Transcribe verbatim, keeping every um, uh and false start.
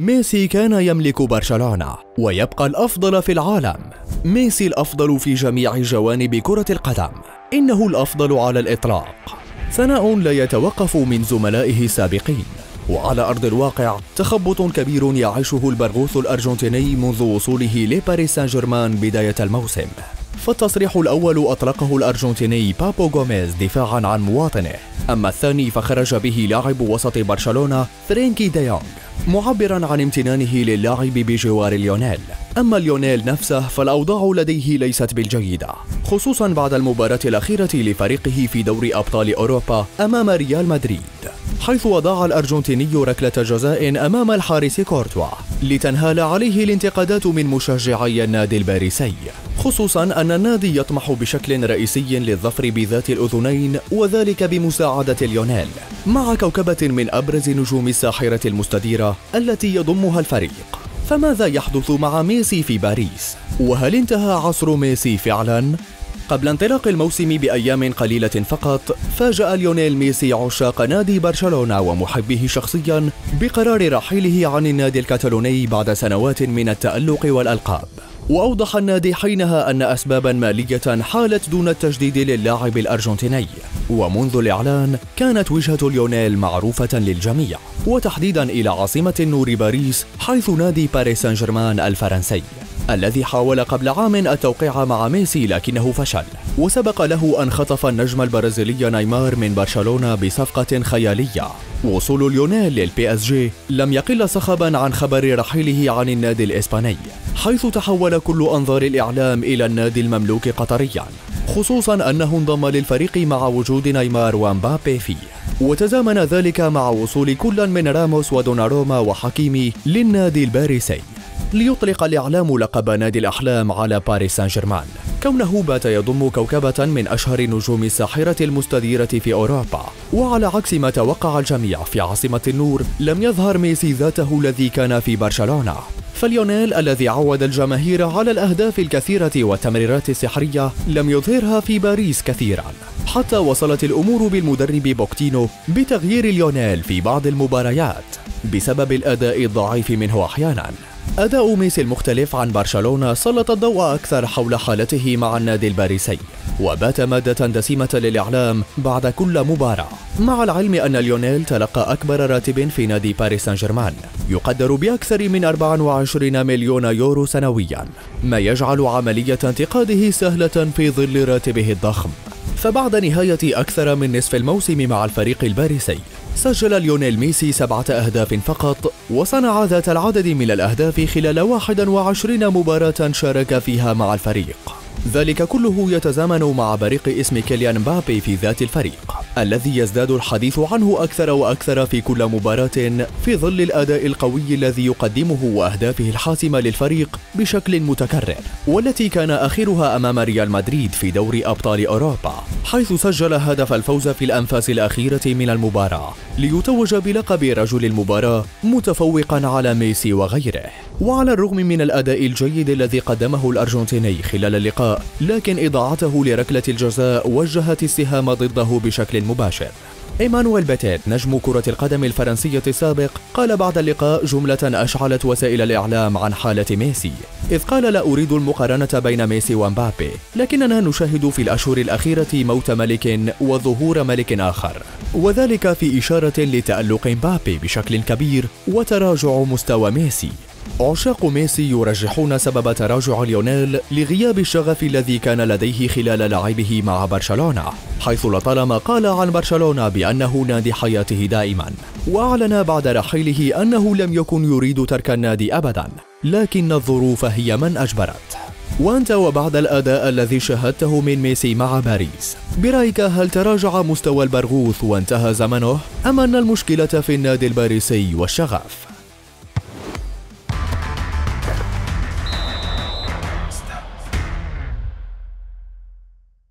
ميسي كان يملك برشلونة ويبقى الأفضل في العالم. ميسي الأفضل في جميع جوانب كرة القدم، إنه الأفضل على الإطلاق، ثناء لا يتوقف من زملائه السابقين. وعلى أرض الواقع تخبط كبير يعيشه البرغوث الأرجنتيني منذ وصوله لباريس سان جيرمان بداية الموسم. فالتصريح الأول أطلقه الأرجنتيني بابو غوميز دفاعا عن مواطنه، أما الثاني فخرج به لاعب وسط برشلونة فرينكي دي يونغ معبرا عن امتنانه للاعب بجوار ليونيل. أما ليونيل نفسه فالأوضاع لديه ليست بالجيدة، خصوصا بعد المباراة الأخيرة لفريقه في دوري أبطال أوروبا أمام ريال مدريد، حيث وضع الأرجنتيني ركلة جزاء أمام الحارس كورتوا لتنهال عليه الانتقادات من مشجعي النادي الباريسي، خصوصا أن النادي يطمح بشكل رئيسي للظفر بذات الأذنين، وذلك بمساعدة ليونيل مع كوكبة من أبرز نجوم الساحرة المستديرة التي يضمها الفريق. فماذا يحدث مع ميسي في باريس؟ وهل انتهى عصر ميسي فعلا؟ قبل انطلاق الموسم بأيام قليلة فقط، فاجأ ليونيل ميسي عشاق نادي برشلونة ومحبيه شخصيا بقرار رحيله عن النادي الكتالوني بعد سنوات من التألق والألقاب. وأوضح النادي حينها أن أسبابا مالية حالت دون التجديد للاعب الأرجنتيني، ومنذ الإعلان كانت وجهة ليونيل معروفة للجميع، وتحديدا إلى عاصمة النور باريس، حيث نادي باريس سان جيرمان الفرنسي الذي حاول قبل عام التوقيع مع ميسي لكنه فشل. وسبق له أن خطف النجم البرازيلي نيمار من برشلونة بصفقة خيالية. وصول ليونيل للبي اس جي لم يقل صخبا عن خبر رحيله عن النادي الإسباني، حيث تحول كل أنظار الإعلام إلى النادي المملوك قطريا، خصوصا أنه انضم للفريق مع وجود نيمار ومبابي فيه. وتزامن ذلك مع وصول كل من راموس ودوناروما وحكيمي للنادي الباريسي، ليطلق الإعلام لقب نادي الأحلام على باريس سان جيرمان، كونه بات يضم كوكبة من أشهر نجوم الساحرة المستديرة في أوروبا. وعلى عكس ما توقع الجميع في عاصمة النور، لم يظهر ميسي ذاته الذي كان في برشلونة. فليونيل الذي عود الجماهير على الأهداف الكثيرة والتمريرات السحرية لم يظهرها في باريس كثيرا، حتى وصلت الأمور بالمدرب بوكتينو بتغيير ليونيل في بعض المباريات بسبب الأداء الضعيف منه أحيانا. أداء ميسي المختلف عن برشلونة سلط الضوء أكثر حول حالته مع النادي الباريسي، وبات مادة دسمة للإعلام بعد كل مباراة، مع العلم أن ليونيل تلقى أكبر راتب في نادي باريس سان جيرمان يقدر بأكثر من أربعة وعشرين مليون يورو سنويا، ما يجعل عملية انتقاده سهلة في ظل راتبه الضخم. فبعد نهاية أكثر من نصف الموسم مع الفريق الباريسي، سجل ليونيل ميسي سبعة أهداف فقط، وصنع ذات العدد من الأهداف خلال واحد وعشرين مباراة شارك فيها مع الفريق. ذلك كله يتزامن مع بريق اسم كيليان مبابي في ذات الفريق، الذي يزداد الحديث عنه أكثر وأكثر في كل مباراة في ظل الأداء القوي الذي يقدمه وأهدافه الحاسمة للفريق بشكل متكرر، والتي كان آخرها أمام ريال مدريد في دوري أبطال أوروبا، حيث سجل هدف الفوز في الأنفاس الأخيرة من المباراة ليتوج بلقب رجل المباراة متفوقا على ميسي وغيره. وعلى الرغم من الأداء الجيد الذي قدمه الأرجنتيني خلال اللقاء، لكن إضاعته لركلة الجزاء وجهت السهام ضده بشكل مباشر. إيمانويل بيتيت نجم كرة القدم الفرنسية السابق قال بعد اللقاء جملة أشعلت وسائل الإعلام عن حالة ميسي، إذ قال: لا أريد المقارنة بين ميسي ومبابي، لكننا نشاهد في الأشهر الأخيرة موت ملك وظهور ملك آخر، وذلك في إشارة لتألق مبابي بشكل كبير وتراجع مستوى ميسي. عشاق ميسي يرجحون سبب تراجع ليونيل لغياب الشغف الذي كان لديه خلال لعبه مع برشلونة، حيث لطالما قال عن برشلونة بأنه نادي حياته دائما، وأعلن بعد رحيله أنه لم يكن يريد ترك النادي أبدا، لكن الظروف هي من أجبرت. وأنت وبعد الأداء الذي شاهدته من ميسي مع باريس، برأيك هل تراجع مستوى البرغوث وانتهى زمنه، أم أن المشكلة في النادي الباريسي والشغف؟